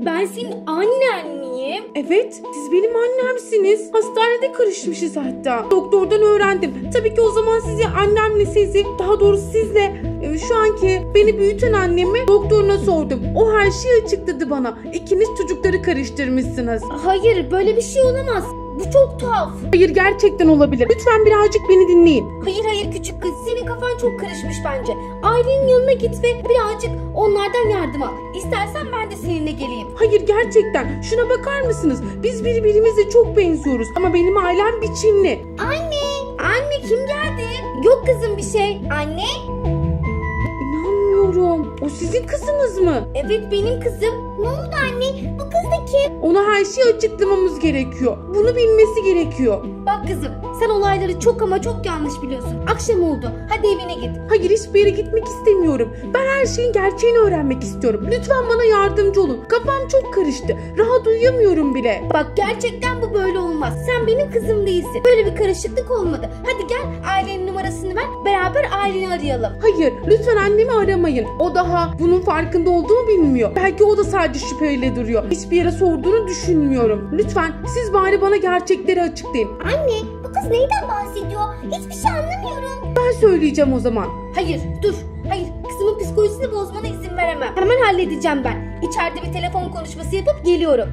Ben senin annen miyim? Evet, siz benim annemsiniz. Hastanede karışmışız hatta. Doktordan öğrendim. Tabii ki o zaman sizi annemle daha doğrusu sizle şu anki beni büyüten annemi doktoruna sordum. O her şeyi açıkladı bana. İkiniz çocukları karıştırmışsınız. Hayır, böyle bir şey olamaz. Bu çok tuhaf. Hayır, gerçekten olabilir. Lütfen birazcık beni dinleyin. Hayır küçük kız. Senin kafan çok karışmış bence. Ailenin yanına git ve birazcık onlardan yardım al. İstersen ben de seninle geleyim. Hayır, gerçekten. Şuna bakar mısınız? Biz birbirimize çok benziyoruz. Ama benim ailem bir Çinli. Anne kim geldi? Yok kızım bir şey. Anne? İnanmıyorum. O sizin kızınız mı? Evet benim kızım. Ne oldu anne? Bu kız da kim? Ona her şeyi açıklamamız gerekiyor. Bunu bilmesi gerekiyor. Bak kızım, sen olayları çok ama çok yanlış biliyorsun. Akşam oldu. Hadi evine git. Hayır, hiçbir yere gitmek istemiyorum. Ben her şeyin gerçeğini öğrenmek istiyorum. Lütfen bana yardımcı olun. Kafam çok karıştı. Rahat uyuyamıyorum bile. Bak gerçekten bu böyle olmaz. Sen benim kızım değilsin. Böyle bir karışıklık olmadı. Hadi gel ailenin numarasını ver. Beraber aileni arayalım. Hayır, lütfen annemi aramayın. O daha bunun farkında olduğunu bilmiyor. Belki o da sadece şüpheyle duruyor. Hiçbir yere sorduğunu düşünmüyorum. Lütfen siz bari bana gerçekleri açıklayın. Anne, bu kız neyden bahsediyor? Hiçbir şey anlamıyorum. Ben söyleyeceğim o zaman. Hayır, dur. Hayır, kızımın psikolojisini bozmana izin veremem. Hemen halledeceğim ben. İçeride bir telefon konuşması yapıp geliyorum.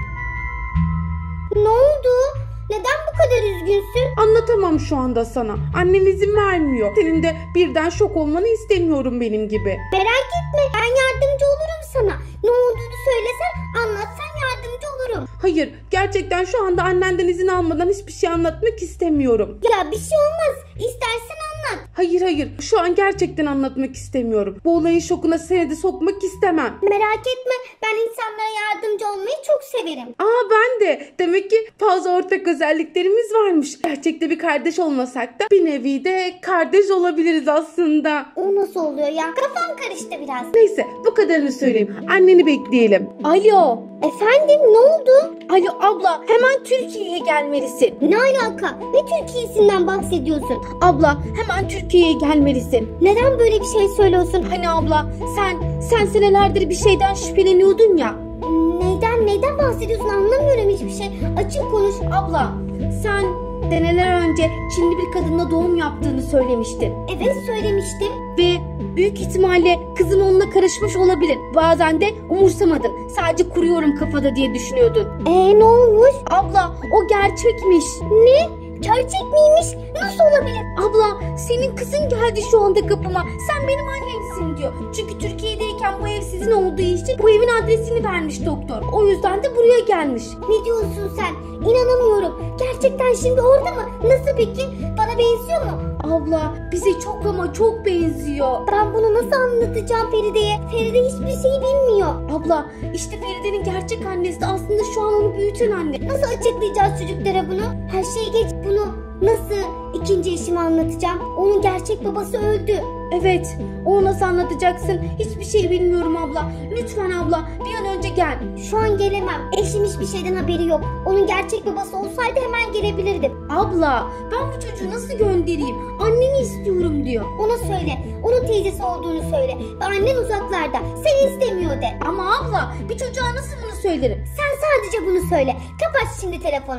Ne oldu? Neden bu kadar üzgünsün? Anlatamam şu anda sana. Annen izin vermiyor. Senin de birden şok olmanı istemiyorum benim gibi. Merak etme, ben yardımcı olurum sana. Ne olduğunu söylesen, anlatsan yardımcı olurum. Hayır, gerçekten şu anda annenden izin almadan hiçbir şey anlatmak istemiyorum. Ya bir şey olmaz. İstersen anlat. Hayır, şu an gerçekten anlatmak istemiyorum. Bu olayın şokuna seni de sokmak istemem. Merak etme, ben insanlara yardımcı olmayı çok severim. Ben de. Demek ki fazla ortak özelliklerimiz varmış. Gerçekte bir kardeş olmasak da bir nevi de kardeş olabiliriz aslında. O nasıl oluyor ya? Kafam karıştı biraz. Neyse, bu kadarını söyleyeyim. Anneni bekleyelim. Alo. Efendim, ne oldu? Alo abla, hemen Türkiye'ye gelmelisin. Ne alaka? Ne Türkiye'sinden bahsediyorsun? Abla, hemen Türkiye'ye gelmelisin. Neden böyle bir şey söylüyorsun? Hani abla, sen senelerdir bir şeyden şüpheleniyordun ya. Neyden bahsediyorsun, anlamıyorum hiçbir şey. Açık konuş. Abla, sen seneler önce Çinli bir kadınla doğum yaptığını söylemiştin. Evet söylemiştim. Ve büyük ihtimalle kızım onunla karışmış olabilir. Bazen de umursamadın. Sadece kuruyorum kafada diye düşünüyordun. Ne olmuş? Abla, o gerçekmiş. Ne? Gerçek miymiş? Nasıl olabilir? Abla, senin kızın geldi şu anda kapıma. Sen benim annemsin diyor. Çünkü Türkiye'deyken bu ev sizin olduğu için bu evin adresini vermiş doktor. O yüzden de buraya gelmiş. Ne diyorsun sen? İnanamıyorum. Gerçekten şimdi orada mı? Nasıl peki? Bana benziyor mu? Abla, bize çok ama çok benziyor. Ben bunu nasıl anlatacağım Feride'ye? Feride hiçbir şey bilmiyor. Abla, işte Feride'nin gerçek annesi aslında şu an onu büyüten anne. Nasıl açıklayacağız çocuklara bunu? Her şeyi geç, bunu nasıl ikinci eşime anlatacağım? Onun gerçek babası öldü. Evet, onu nasıl anlatacaksın? Hiçbir şey bilmiyorum abla. Lütfen abla, bir an önce gel. Şu an gelemem. Eşim hiçbir şeyden haberi yok. Onun gerçek babası olsaydı hemen gelebilirdim. Abla, ben bu çocuğu nasıl göndereyim? Anneni istiyorum diyor. Ona söyle. Onun teyzesi olduğunu söyle. Ve annen uzaklarda. Seni istemiyor de. Ama abla, bir çocuğa nasıl bunu söylerim? Sen sadece bunu söyle. Kapat şimdi telefonu.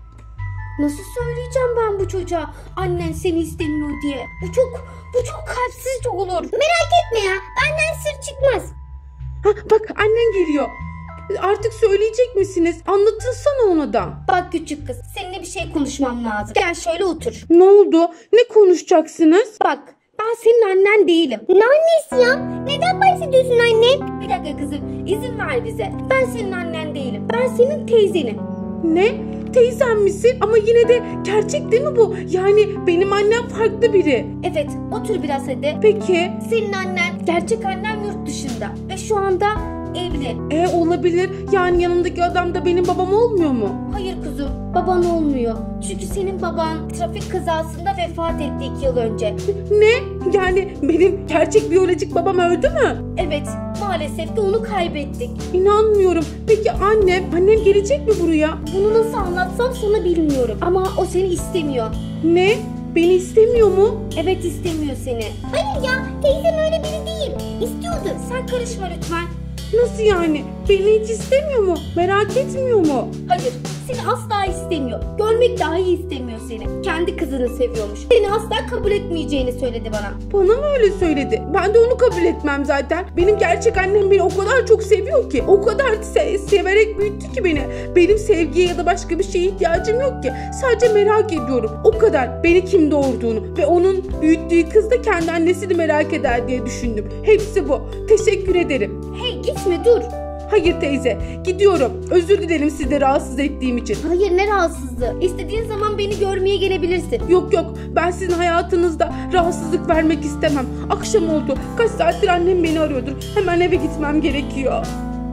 Nasıl söyleyeceğim ben bu çocuğa annen seni istemiyor diye? Bu çok kalpsizce olur. Merak etme ya, benden sır çıkmaz. Bak, annen geliyor. Artık söyleyecek misiniz? Anlatınsana ona da. Bak küçük kız, seninle bir şey konuşmam lazım. Gel şöyle otur. Ne oldu? Ne konuşacaksınız? Bak, ben senin annen değilim. Ne annesi ya? Neden bahsediyorsun anne? Bir dakika kızım, izin ver bize. Ben senin annen değilim. Ben senin teyzenim. Ne? Teyzem misin? Ama yine de gerçek değil mi bu? Yani benim annem farklı biri. Evet, otur biraz hadi. Peki. Senin annen, gerçek annen yurt dışında. Ve şu anda evli. Olabilir. Yani yanındaki adam da benim babam olmuyor mu? Hayır kuzum, baban olmuyor. Çünkü senin baban trafik kazasında vefat etti 2 yıl önce. Ne? Yani benim gerçek biyolojik babam öldü mü? Evet, maalesef de onu kaybettik. İnanmıyorum. Peki annem gelecek mi buraya? Bunu nasıl anlatsam sana bilmiyorum. Ama o seni istemiyor. Ne? Beni istemiyor mu? Evet, istemiyor seni. Hayır ya, teyzem öyle biri değil. İstiyordu. Sen karışma lütfen. Nasıl yani? Beni hiç istemiyor mu? Merak etmiyor mu? Hayır, seni asla istemiyor. Görmek dahi istemiyor seni. Kendi kızını seviyormuş. Seni asla kabul etmeyeceğini söyledi bana. Bana mı öyle söyledi? Ben de onu kabul etmem zaten. Benim gerçek annem beni o kadar çok seviyor ki. O kadar severek büyüttü ki beni. Benim sevgiye ya da başka bir şeye ihtiyacım yok ki. Sadece merak ediyorum. O kadar beni kim doğurduğunu ve onun büyüttüğü kız da kendi annesini merak eder diye düşündüm. Hepsi bu. Teşekkür ederim. Hey gitme dur. Hayır teyze, gidiyorum. Özür dilerim sizi rahatsız ettiğim için. Hayır ne rahatsızlığı. İstediğin zaman beni görmeye gelebilirsin. Yok yok, ben sizin hayatınızda rahatsızlık vermek istemem. Akşam oldu. Kaç saattir annem beni arıyordur. Hemen eve gitmem gerekiyor.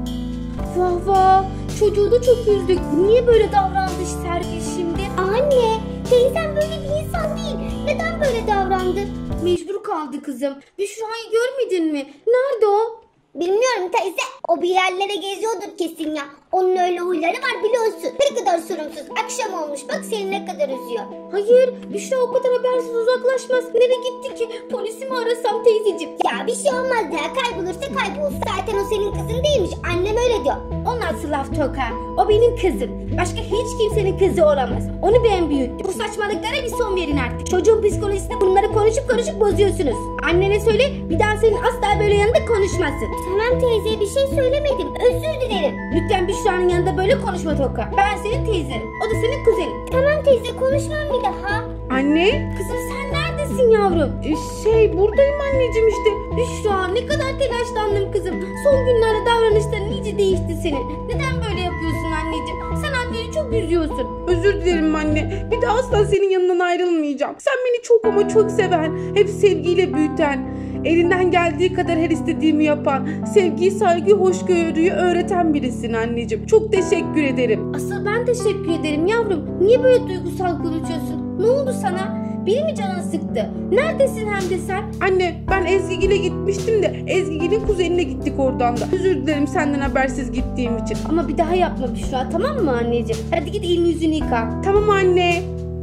Vah vah. Çocuğu da çok üzdük. Niye böyle davrandı Serpil şimdi? Anne, teyzem böyle bir insan değil. Neden böyle davrandı? Mecbur kaldı kızım. Büşra'yı görmedin mi? Nerede o? Bilmiyorum teyze. O bir yerlere geziyordur kesin ya. Onun öyle huyları var biliyorsun. Ne kadar sorumsuz. Akşam olmuş bak seni ne kadar üzüyor. Hayır, Büşra o kadar habersiz uzaklaşmaz. Nereye gitti ki? Polisi mi arasam teyzeciğim? Ya bir şey olmaz ya. Kaybolursa kaybolsun. Zaten o senin kızın değilmiş. Annem öyle diyor. O nasıl laf Toka? O benim kızım. Başka hiç kimsenin kızı olamaz. Onu ben büyüttüm. Bu saçmalıklara bir son verin artık. Çocuğun psikolojisinde bunları konuşup bozuyorsunuz. Annene söyle bir daha senin asla böyle yanında konuşmasın. Tamam teyze bir şey söylemedim. Özür dilerim. Lütfen Büşra'nın yanında böyle konuşma Toka. Ben senin teyzenim. O da senin kuzenin. Tamam teyze konuşmam bir daha. Anne? Kızım sen neredesin yavrum? Buradayım anneciğim işte. Büşra ne kadar telaşlandım kızım. Son günlerde davranışların iyice değişti senin. Neden böyle yapıyorsun anneciğim? Sen anneni çok üzüyorsun. Özür dilerim anne. Bir daha asla senin yanından ayrılmayacağım. Sen beni çok ama çok seven, hep sevgiyle büyüten, elinden geldiği kadar her istediğimi yapan, sevgiyi, saygıyı, hoşgörüyü öğreten birisin anneciğim. Çok teşekkür ederim. Asıl ben teşekkür ederim yavrum. Niye böyle duygusal konuşuyorsun? Ne oldu sana? Biri mi canını sıktı? Neredesin hem de sen? Anne ben Ezgigil'e gitmiştim de Ezgigil'in kuzenine gittik oradan da. Özür dilerim senden habersiz gittiğim için. Ama bir daha yapma Büşra, tamam mı anneciğim? Hadi git elini yüzünü yıka. Tamam anne.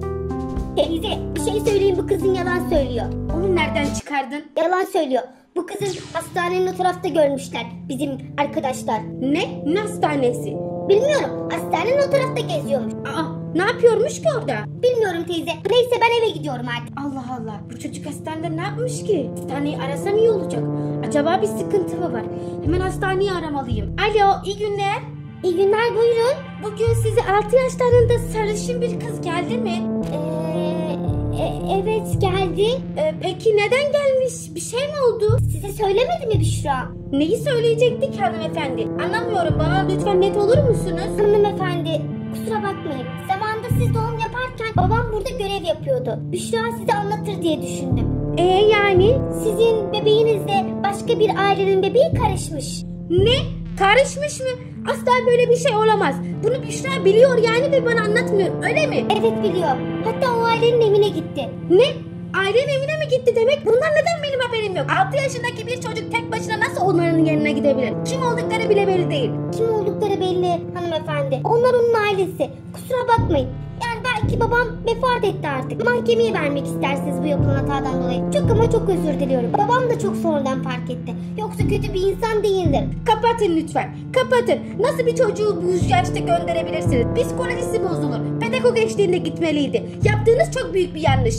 Teyze bir şey söyleyeyim bu kızın yalan söylüyor. Onu nereden çıkardın? Yalan söylüyor. Bu kızın hastanenin o tarafta görmüşler bizim arkadaşlar. Ne? Ne hastanesi? Bilmiyorum hastanenin o tarafta geziyormuş. Aa, ne yapıyormuş ki orada? Bilmiyorum teyze. Neyse ben eve gidiyorum artık. Allah Allah. Bu çocuk hastanede ne yapmış ki? Hastaneyi arasam iyi olacak. Acaba bir sıkıntı mı var? Hemen hastaneyi aramalıyım. Alo, iyi günler. İyi günler buyurun. Bugün size 6 yaşlarında sarışın bir kız geldi mi? Evet geldi. Peki neden gelmiş? Bir şey mi oldu? Size söylemedi mi Büşra? Neyi söyleyecektik hanımefendi? Anlamıyorum. Bana lütfen net olur musunuz? Hanımefendi kusura bakmayın. Zamanında siz doğum yaparken babam burada görev yapıyordu. Büşra size anlatır diye düşündüm. Yani? Sizin bebeğinizle başka bir ailenin bebeği karışmış. Ne? Karışmış mı? Asla böyle bir şey olamaz. Bunu Büşra biliyor yani ve bana anlatmıyor. Öyle mi? Evet biliyor. Hatta o ailenin evine gitti. Ne? Ailenin evine mi gitti demek? Bunlar neden benim haberim yok? 6 yaşındaki bir çocuk tek başına nasıl onların yanına gidebilir? Kim oldukları bile belli değil. Kim oldukları belli hanımefendi. Onlar onun ailesi. Kusura bakmayın. Yani belki babam vefat etti artık. Mahkemeye vermek istersiniz bu yapılan hatadan dolayı. Çok ama çok özür diliyorum. Babam da çok sonradan fark etti. Yoksa kötü bir insan değildir. Kapatın lütfen. Kapatın. Nasıl bir çocuğu bu yaşta gönderebilirsiniz? Psikolojisi bozulur. Pedagog eşliğinde gitmeliydi. Yaptığınız çok büyük bir yanlış.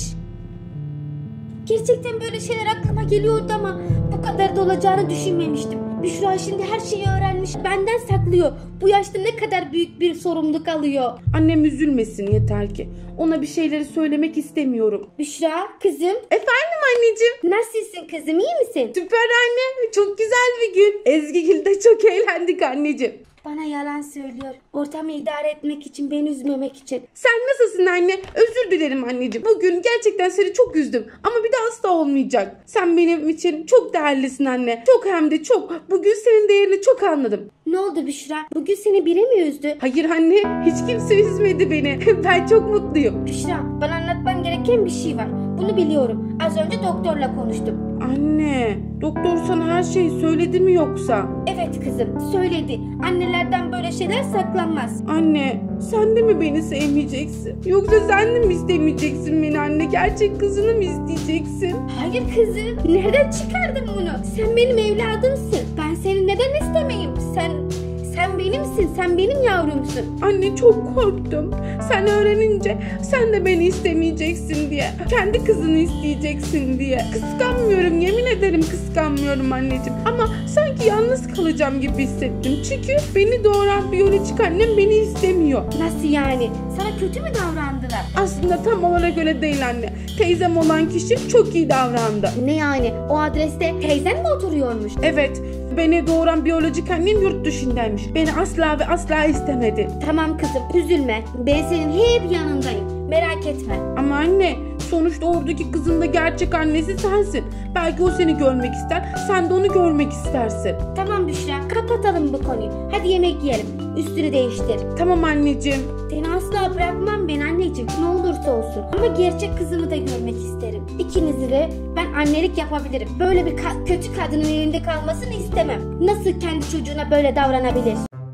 Gerçekten böyle şeyler aklıma geliyordu ama bu kadar da olacağını düşünmemiştim. Büşra şimdi her şeyi öğrenmiş. Benden saklıyor. Bu yaşta ne kadar büyük bir sorumluluk alıyor. Annem üzülmesin yeter ki. Ona bir şeyleri söylemek istemiyorum. Büşra kızım. Efendim anneciğim. Nasılsın kızım, iyi misin? Süper anne. Çok güzel bir gün. Ezgigil'de çok eğlendik anneciğim. Bana yalan söylüyor. Ortamı idare etmek için, beni üzmemek için. Sen nasılsın anne? Özür dilerim anneciğim. Bugün gerçekten seni çok üzdüm. Ama bir daha asla olmayacak. Sen benim için çok değerlisin anne. Çok hem de çok. Bugün senin değerini çok anladım. Ne oldu Büşra? Bugün seni biri mi üzdü? Hayır anne. Hiç kimse üzmedi beni. Ben çok mutluyum. Büşra, bana anlatman gereken bir şey var. Bunu biliyorum. Az önce doktorla konuştum. Anne, doktor sana her şeyi söyledi mi yoksa? Evet kızım, söyledi. Annelerden böyle şeyler saklanmaz. Anne, sen de mi beni sevmeyeceksin? Yoksa sen de mi istemeyeceksin beni anne? Gerçek kızını mı isteyeceksin? Hayır kızım, nereden çıkardın bunu? Sen benim evladımsın. Ben seni neden istemeyeyim? Sen benimsin, sen benim yavrumsun. Anne çok korktum. Sen öğrenince sen de beni istemeyeceksin diye. Kendi kızını isteyeceksin diye. Kıskanmıyorum, yemin ederim kıskanmıyorum anneciğim. Ama sanki yalnız kalacağım gibi hissettim. Çünkü beni doğuran biyolojik annem beni istemiyor. Nasıl yani? Sana kötü mü davrandılar? Aslında tam olarak öyle değil anne. Teyzem olan kişi çok iyi davrandı. Ne yani? O adreste teyzen mi oturuyormuş? Evet, beni doğuran biyolojik annem yurt dışındaymış. Beni asla ve asla istemedi. Tamam kızım, üzülme. Ben senin hep yanındayım. Merak etme. Ama anne, sonuçta oradaki kızın da gerçek annesi sensin. Belki o seni görmek ister, sen de onu görmek istersin. Tamam Büşra, kapatalım bu konuyu. Hadi yemek yiyelim. Üstünü değiştir. Tamam anneciğim. Seni asla bırakmam ben anneciğim. Ne olursa olsun. Ama gerçek kızımı da görmek isterim. İkinizi de ben annelik yapabilirim. Böyle bir kötü kadının elinde kalmasını istemem. Nasıl kendi çocuğuna böyle davranabilir?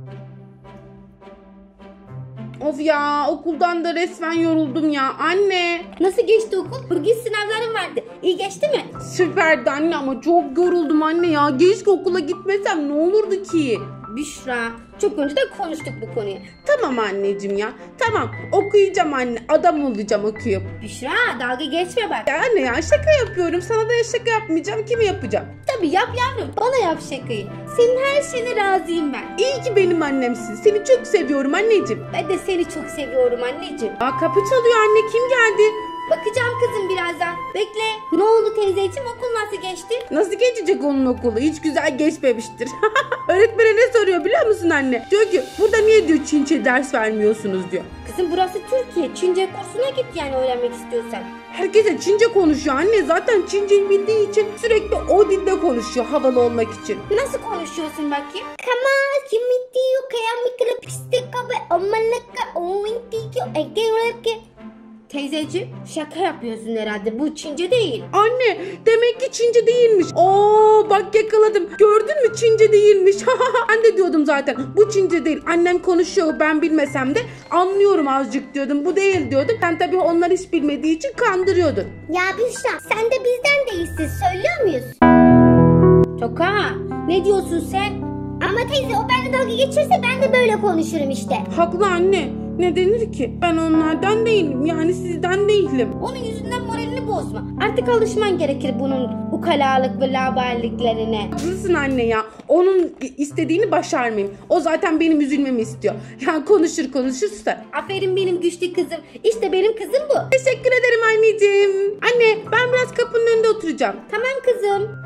Of ya, okuldan da resmen yoruldum ya. Anne. Nasıl geçti okul? Bugün sınavlarım vardı. İyi geçti mi? Süperdi anne ama çok yoruldum anne ya. Keşke okula gitmesem, ne olurdu ki? Büşra, çok önceden konuştuk bu konuyu. Tamam anneciğim ya. Tamam, okuyacağım anne. Adam olacağım okuyup. Büşra, dalga geçme bak. Ya anne ya, şaka yapıyorum. Sana da şaka yapmayacağım. Kimi yapacağım? Tabii yap yavrum. Bana yap şakayı. Senin her şeyine razıyım ben. İyi ki benim annemsin. Seni çok seviyorum anneciğim. Ben de seni çok seviyorum anneciğim. Aa, kapı çalıyor anne. Kim geldi? Bakacağım kızım birazdan. Bekle. Ne oldu teyzeciğim? Okul nasıl geçti? Nasıl geçecek onun okulu? Hiç güzel geçmemiştir. Öğretmene ne soruyor biliyor musun anne? Diyor ki burada niye diyor Çince ders vermiyorsunuz diyor. Kızım burası Türkiye. Çince kursuna git yani öğrenmek istiyorsan. Herkese Çince konuşuyor anne. Zaten Çince'yi bildiği için sürekli o dilde konuşuyor havalı olmak için. Nasıl konuşuyorsun bakayım? Kama kimitiyo kaya mikro pistika ve omalaka ovintiyo egereke. Teyzeciğim şaka yapıyorsun herhalde. Bu Çince değil. Anne demek ki Çince değilmiş. Oo bak yakaladım. Gördün mü Çince değilmiş. Ben de diyordum zaten. Bu Çince değil. Annem konuşuyor ben bilmesem de anlıyorum azıcık diyordum. Bu değil diyordum. Sen tabii onlar hiç bilmediği için kandırıyordun. Ya Büşra sen de bizden değilsin söylüyor muyuz? Toka ne diyorsun sen? Ama teyze o benimle dalga geçirse ben de böyle konuşurum işte. Haklı anne. Ne denir ki? Ben onlardan değilim. Yani sizden değilim. Onun yüzünden moralini bozma. Artık alışman gerekir bunun ukalalık ve laubaliliklerine. Haklısın anne ya. Onun istediğini başarmayayım. O zaten benim üzülmemi istiyor. Yani konuşur konuşursa. Aferin benim güçlü kızım. İşte benim kızım bu. Teşekkür ederim anneciğim. Anne ben biraz kapının önünde oturacağım. Tamam kızım.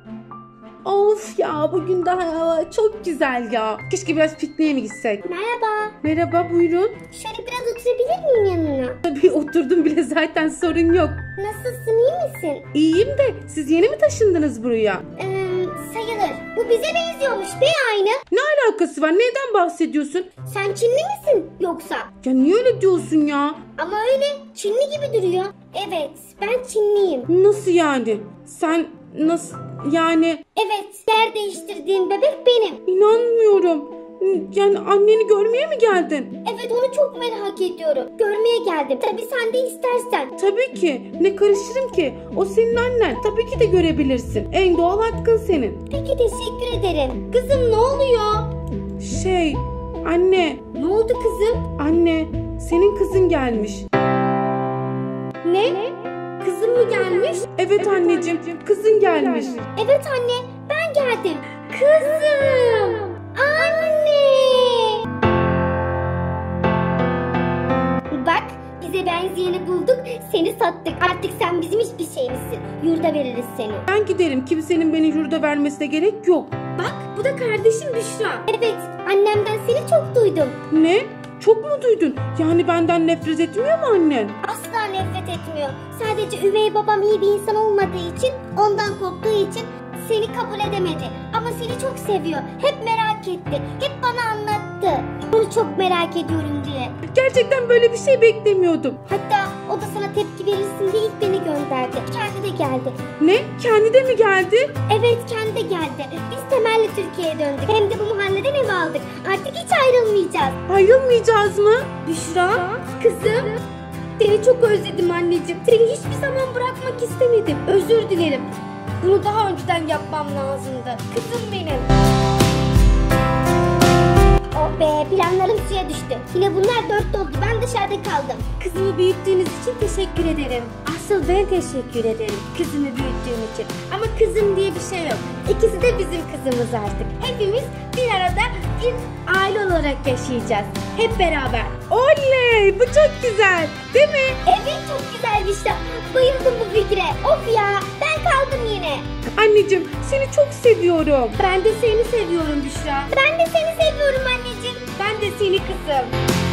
Of ya bugün daha hava çok güzel ya. Keşke biraz pikniğe mi gitsek? Merhaba. Merhaba buyurun. Şöyle biraz oturabilir miyim yanına? Tabii oturdum bile zaten sorun yok. Nasılsın iyi misin? İyiyim de siz yeni mi taşındınız buraya? Sayılır. Bu bize benziyormuş be aynı. Ne alakası var? Neyden bahsediyorsun? Sen Çinli misin yoksa? Ya niye öyle diyorsun ya? Ama öyle Çinli gibi duruyor. Evet ben Çinliyim. Nasıl yani? Sen nasıl yani? Evet yer değiştirdiğin bebek benim. İnanmıyorum. Yani anneni görmeye mi geldin? Evet onu çok merak ediyorum. Görmeye geldim. Tabii sen de istersen. Tabii ki. Ne karışırım ki? O senin annen. Tabii ki de görebilirsin. En doğal hakkın senin. Peki teşekkür ederim. Kızım ne oluyor? Anne. Ne oldu kızım? Anne. Senin kızın gelmiş. Ne? Kızım mı gelmiş? Evet anneciğim. Kızın gelmiş. Evet anne ben geldim. Kızım. Anne. Bak bize benzeyeni bulduk. Seni sattık. Artık sen bizim hiçbir şeyimizsin. Yurda veririz seni. Ben giderim. Kimsenin beni yurda vermesine gerek yok. Bak bu da kardeşim Büşra. Evet annemden seni çok duydum. Ne? Çok mu duydun? Yani benden nefret etmiyor mu annen? Asla nefret etmiyor. Sadece üvey babam iyi bir insan olmadığı için, ondan korktuğu için seni kabul edemedi. Ama seni çok seviyor. Hep merak etti. Hep bana anlattı. Bunu çok merak ediyorum diye. Gerçekten böyle bir şey beklemiyordum. Hatta o da sana tepki verirsin diye ilk beni gönderdi. Kendi de geldi. Ne? Kendi de mi geldi? Evet kendi de geldi. Biz temelli Türkiye'ye döndük. Hem de bu mahalleden ev aldık. Artık hiç ayrılmayacağız. Ayrılmayacağız mı? Büşra kızım. Seni çok özledim anneciğim. Seni hiçbir zaman bırakmak istemedim. Özür dilerim. Bunu daha önceden yapmam lazımdı. Kızım benim. Oh be, planlarım suya düştü. Yine bunlar dört oldu. Ben dışarıda kaldım. Kızımı büyüttüğünüz için teşekkür ederim. Asıl ben teşekkür ederim kızımı büyüttüğün için. Ama kızım diye bir şey yok. İkisi de bizim kızımız artık. Hepimiz bir arada bir aile olarak yaşayacağız. Hep beraber. Oley! Bu çok güzel. Değil mi? Evet, çok güzel işte. Bayıldım bu fikre. Of ya, ben kaldım yine. Anneciğim seni çok seviyorum. Ben de seni seviyorum Büşra. Ben de seni seviyorum anneciğim. Ben de seni kızım.